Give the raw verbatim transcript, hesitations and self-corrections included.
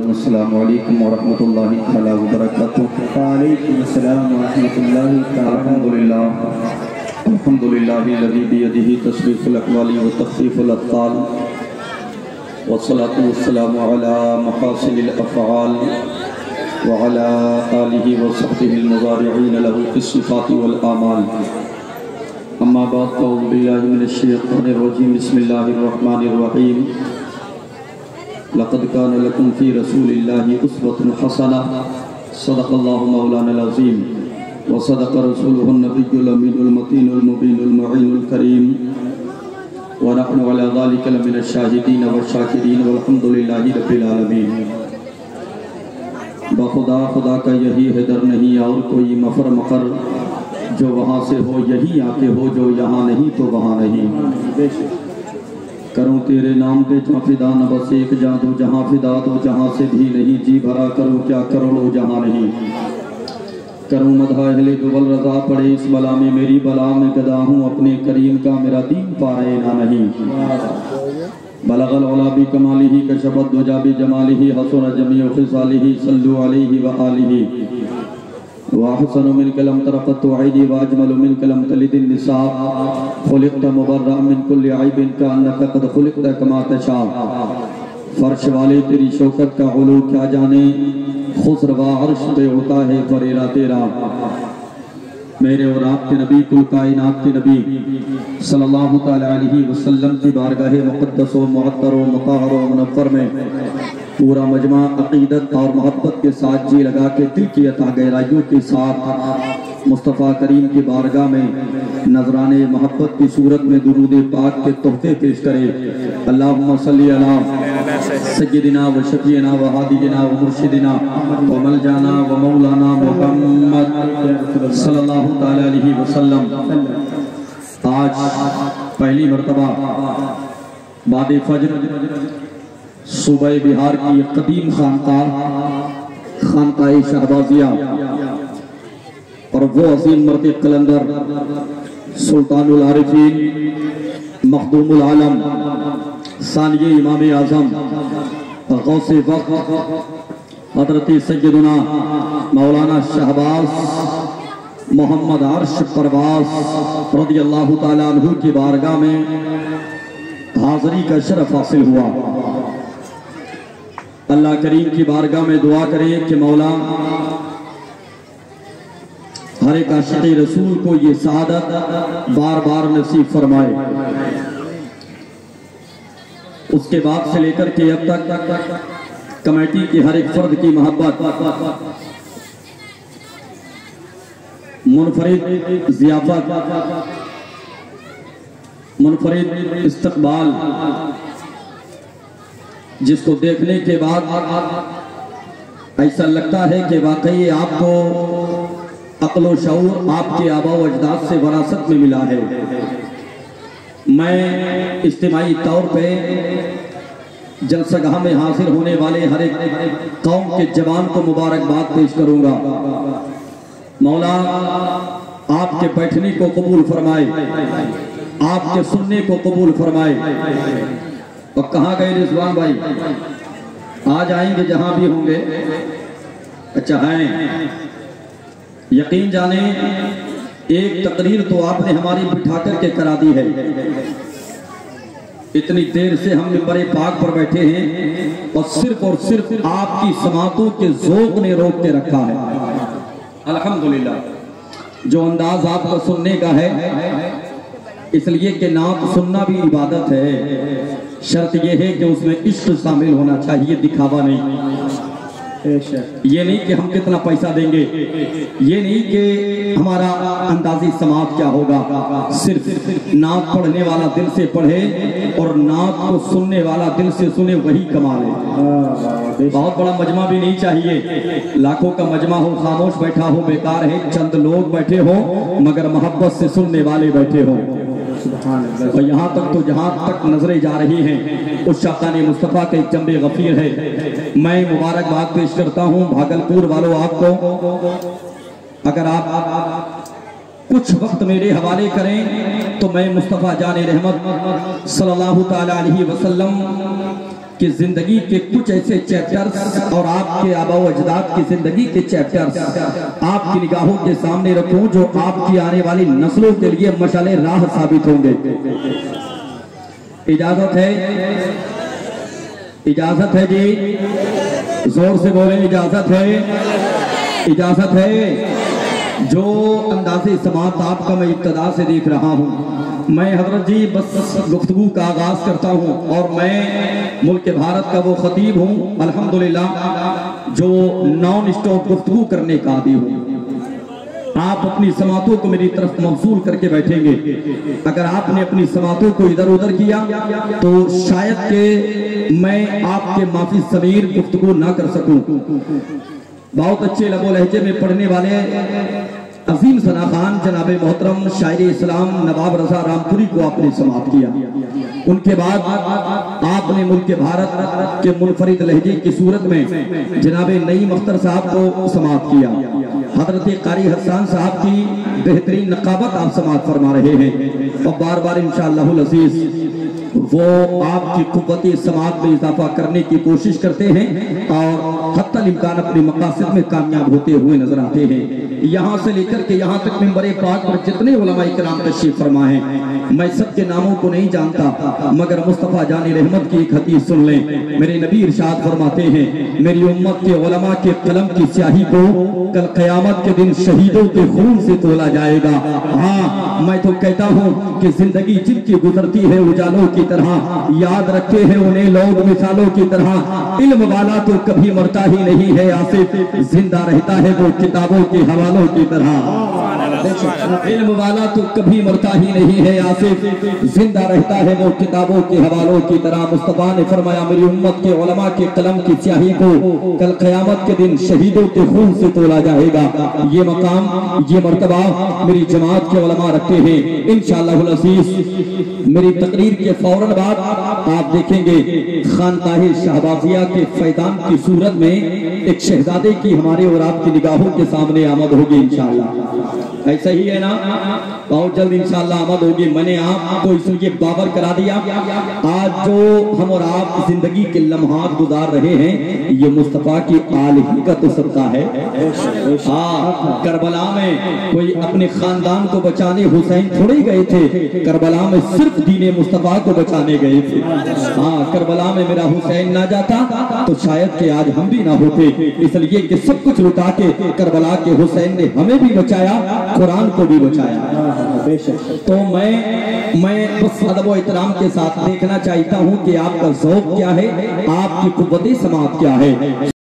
السلام علیکم ورحمۃ اللہ تعالی وبرکاتہ۔ وعلیکم السلام ورحمۃ اللہ تعالی۔ الحمدللہ الحمدللہ الذی بیدہ تصریف الاقوال وتخفیف الافعال والصلاة والسلام علی محاسن الافعال وعلی آلہ وصحبہ المضارعین له فی الصفات والاعمال۔ اما بعد فاعوذ باللہ من الشیطان الرجیم، بسم اللہ الرحمن الرحیم۔ لقد كان لكم في رسول الله أسوة حسنة، صدق الله مولانا العظيم وصدق رسوله النبي الأمين المتين المبين المعين الكريم، ونحن على ذلك لمن الشاهدين والشاكرين والحمد لله رب العالمين۔ بخدا خدا کا یہی ہے در نہیں اور کوئی مفر مقر، جو وہاں سے ہو یہی آ کے ہو، جو یہاں نہیں تو وہاں نہیں۔ کروں تیرے نام پہ جہاں فدا نہ بس ایک جاں دو جہاں فدا تو جہاں سے بھی نہیں، جی بھرا کروں کیا کروڑوں جہاں نہیں۔ کروں مدح اہل دول رضا، پڑے اس بلا میں میری بلا میں گدا ہوں، اپنے کریم کا میرا دین پائے نہ نہیں۔ بلغ العلا بکمالہ کشف الدجا بجمالہ، حسن جمیع خصالہ، صلوا علیہ وآلہ۔ وَأَحْسَنُ مِنْكَ لَمْ تَرَقَتُ عَيْنِي وَأَجْمَلُ مِنْكَ لَمْ تَلِدِ النِّسَاءُ، خُلِقْتَ مُبَرَّأً مِنْ كُلِّ عَيْبٍ كَأَنَّكَ قَدْ خُلِقْتَ كَمَا تَشَاءُ۔ فرش والے تیری شوکت کا علو کیا جانے، خسروا عرش پہ ہوتا ہے فریرا تیرا۔ میرے اور آپ کے نبی، کل کائنات کے نبی صلی اللہ تعالیٰ علیہ وسلم کی بارگاہ مقدس و معطر و مطہر و منور میں پورا مجمع عقیدت اور محبت کے ساتھ جی لگا کے دل کی عطا گہرائیوں کے ساتھ مصطفیٰ کریم کی بارگاہ میں نذرانے محبت کی صورت میں درود پاک کے تحفے پیش کرے۔ اللہم صلی علی سیدنا و شفیعنا و ہادینا و مرشدنا و ملجانا و مولانا محمد صلی اللہ تعالیٰ علیہ وسلم۔ آج پہلی مرتبہ بعد فجر صوبہ بہار کی ایک قدیم خانقاہ خانقاہ شہبازیہ اور وہ عظیم مرد قلندر سلطان العارفین مخدوم العالم ثانی امام اعظم غوث وقت حضرت سیدنا مولانا شہباز محمد عرش پرواز رضی اللہ تعالیٰ عنہ کی بارگاہ میں حاضری کا شرف حاصل ہوا۔ اللہ کریم کی بارگاہ میں دعا کریں کہ مولا ہر ایک عاشق رسول کو یہ سعادت بار بار نصیب فرمائے۔ اس کے بعد سے لے کر کے اب تک کمیٹی کی ہر ایک فرد کی محبت، منفرد ضیافت، منفرد استقبال، جس کو دیکھنے کے بعد ایسا لگتا ہے کہ واقعی آپ کو عقل و شعور آپ کے آباء و اجداد سے وراثت میں ملا ہے۔ میں اجتماعی طور پہ جلسہ گاہ میں حاضر ہونے والے ہر ایک قوم کے جوان کو مبارکباد پیش کروں گا۔ مولا آپ کے بیٹھنے کو قبول فرمائے، آپ کے سننے کو قبول فرمائے۔ اور کہاں گئے رضوان بھائی؟ آ جائیں گے جہاں بھی ہوں گے۔ اچھا ہیں، یقین جانیں ایک تقریر تو آپ نے ہماری بٹھا کر کے کرا دی ہے۔ اتنی دیر سے ہم منبر پاک پر بیٹھے ہیں اور صرف اور صرف آپ کی سماعتوں کے ذوق نے روک کے رکھا ہے۔ الحمدللہ جو انداز آپ کو سننے کا ہے، اس لیے کہ نعت سننا بھی عبادت ہے، شرط یہ ہے کہ اس میں عشق شامل ہونا چاہیے، دکھاوا نہیں۔ یہ نہیں کہ ہم کتنا پیسہ دیں گے، یہ نہیں کہ ہمارا اندازی سماعت کیا ہوگا، صرف نعت پڑھنے والا دل سے پڑھے اور نعت کو سننے والا دل سے سنے، وہی کمال ہے۔ بہت بڑا مجمع بھی نہیں چاہیے، لاکھوں کا مجمع ہو، خاموش بیٹھا ہو بیکار ہے، چند لوگ بیٹھے ہو مگر محبت سے سننے والے بیٹھے ہو۔ اور یہاں تک تو جہاں تک نظریں جا رہی ہیں اس شاقان مصطفیٰ کے جنب غفیر ہے۔ میں مبارکباد پیش کرتا ہوں بھاگلپور والوں آپ کو۔ اگر آپ کچھ وقت میرے حوالے کریں تو میں مصطفیٰ جان رحمت صلی اللہ تعالیٰ علیہ وسلم کہ زندگی کے کچھ ایسے چیپٹرز اور آپ کے آباء و اجداد کی زندگی کے چیپٹرز آپ کی نگاہوں کے سامنے رکھوں جو آپ کی آنے والی نسلوں کے لیے مشعل راہ ثابت ہوں گے۔ اجازت ہے؟ اجازت ہے جی؟ زور سے بولیں اجازت ہے؟ اجازت ہے؟ جو انداز سماعت آپ کا میں ابتدا سے دیکھ رہا ہوں، میں حضرت جی بس گفتگو کا آغاز کرتا ہوں، اور میں ملک بھارت کا وہ خطیب ہوں الحمدللہ جو نان اسٹاپ گفتگو کرنے کا عادی ہوں۔ آپ اپنی سماعتوں کو میری طرف موصول کر کے بیٹھیں گے، اگر آپ نے اپنی سماعتوں کو ادھر ادھر کیا تو شاید کہ میں آپ کے معافی ضمیر گفتگو نہ کر سکوں۔ بہت اچھے لب و لہجے میں پڑھنے والے عظیم ثنا خان جناب محترم شاعر اسلام نواب رضا رامپوری کو آپ نے سماعت کیا، ان کے بعد آپ نے ملک بھارت کے منفرد لہجے کی صورت میں جناب نعیم اختر صاحب کو سماعت کیا، حضرت قاری حسان صاحب کی بہترین نقابت آپ سماعت فرما رہے ہیں، اور بار بار انشاءاللہ العزیز وہ آپ کی قوت سماعت میں اضافہ کرنے کی کوشش کرتے ہیں اور حتی الامکان اپنے مقاصد میں کامیاب ہوتے ہوئے نظر آتے ہیں۔ یہاں سے لے کر کے یہاں تک منبر پاک پر جتنے علماء کرام تشریف فرما ہیں، میں سب کے ناموں کو نہیں جانتا، مگر مصطفیٰ جان رحمت کی ایک حدیث سن لیں۔ میرے نبی ارشاد فرماتے ہیں میری امت کے علماء کے قلم کی سیاہی کو کل قیامت کے دن شہیدوں کے خون سے تولا جائے گا۔ ہاں میں تو کہتا ہوں کہ زندگی جن کی گزرتی ہے اجالوں کی طرح، یاد رکھتے ہیں انہیں لوگ مثالوں کی طرح، علم والا تو کبھی مرتا ہی نہیں ہے آصف، زندہ رہتا ہے وہ کتابوں کے حوالوں کی طرح۔ علم والا تو کبھی مرتا ہی نہیں ہے آصف، زندہ رہتا ہے وہ کتابوں کے حوالوں کی طرح۔ مصطفیٰ نے فرمایا میری امت کے علماء کے قلم کی سیاہی کو کل قیامت کے دن شہیدوں کے خون سے تولا جائے گا۔ یہ مقام یہ مرتبہ میری جماعت کے علماء رکھتے ہیں۔ انشاءاللہ العزیز میری تقریر کے فوراً بعد آپ دیکھیں گے خانقاہ شہبازیہ کے فیضان کی صورت میں ایک شہزادے کی ہمارے اور آپ کی نگاہوں کے سامنے آمد ہوگی انشاءاللہ۔ ایسا ہی ہے نا؟ بہت جلد انشاءاللہ آمد ہوگی۔ میں نے آپ کو اس لیے باور کرا دیا، آج جو ہم اور آپ زندگی کے لمحات گزار رہے ہیں یہ مصطفیٰ کی آل ہی کا تو صدقہ ہے۔ ہاں کربلا میں کوئی اپنے خاندان کو بچانے حسین تھوڑے گئے تھے، کربلا میں صرف دین مصطفیٰ کو بچانے گئے تھے۔ ہاں کربلا میں میرا حسین نہ جاتا تو شاید کہ آج ہم بھی نہ ہوتے، اس لیے کہ سب کچھ لٹا کے کربلا کے حسین نے ہمیں بھی بچایا، قرآن کو بھی بچایا۔ تو میں میں بس ادب و احترام کے ساتھ دیکھنا چاہتا ہوں کہ آپ کا ذوق کیا ہے، آپ کی قوت سماعت کیا ہے۔